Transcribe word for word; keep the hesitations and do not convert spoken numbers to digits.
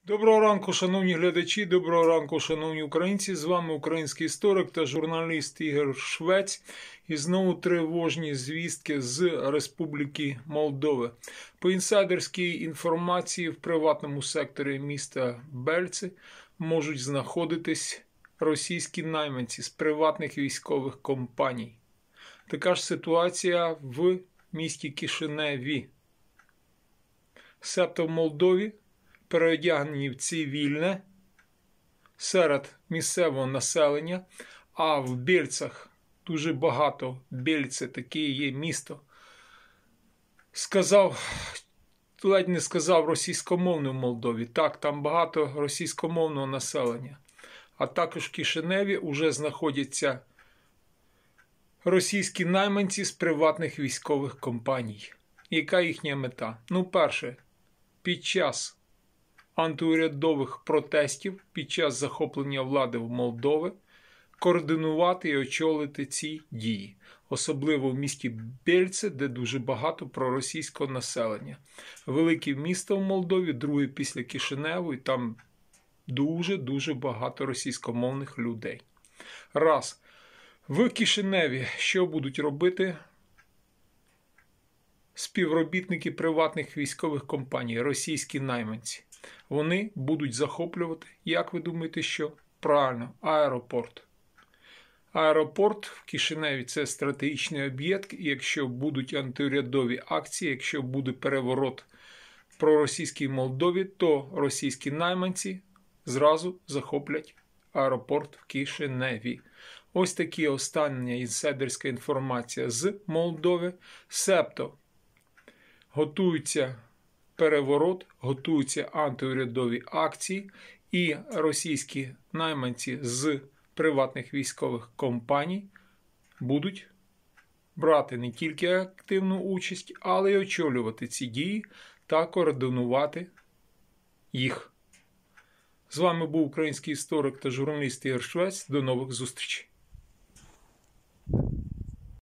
Доброго ранку, шановні глядачі, доброго ранку, шановні українці. З вами український історик та журналіст Ігор Швець. І знову тривожні звістки з Республіки Молдови. По інсайдерській інформації, в приватному секторі міста Бельце можуть знаходитись російські найманці з приватних військових компаній. Така ж ситуація в місті Кишиневі. Себто в Молдові переодягнені в цивільне серед місцевого населення, а в Бельцях дуже багато, Бельце таке є місто, сказав, ледь не сказав російськомовне в Молдові. Так, там багато російськомовного населення. А також в Кишиневі вже знаходяться російські найманці з приватних військових компаній. Яка їхня мета? Ну, перше, під час антиурядових протестів, під час захоплення влади в Молдові, координувати і очолити ці дії. Особливо в місті Бельце, де дуже багато проросійського населення. Велике місто в Молдові, друге після Кишиневу, і там дуже-дуже багато російськомовних людей. Раз. В Кишиневі що будуть робити співробітники приватних військових компаній, російські найманці? Вони будуть захоплювати, як ви думаєте, що? Правильно, аеропорт. Аеропорт в Кишиневі – це стратегічний об'єкт, і якщо будуть антиурядові акції, якщо буде переворот в проросійській Молдові, то російські найманці зразу захоплять аеропорт в Кишиневі. Ось такі остання інсайдерська інформація з Молдови. Себто готується переворот, готуються антиурядові акції, і російські найманці з приватних військових компаній будуть брати не тільки активну участь, але й очолювати ці дії та координувати їх. З вами був український історик та журналіст Ігор Швець. До нових зустрічей.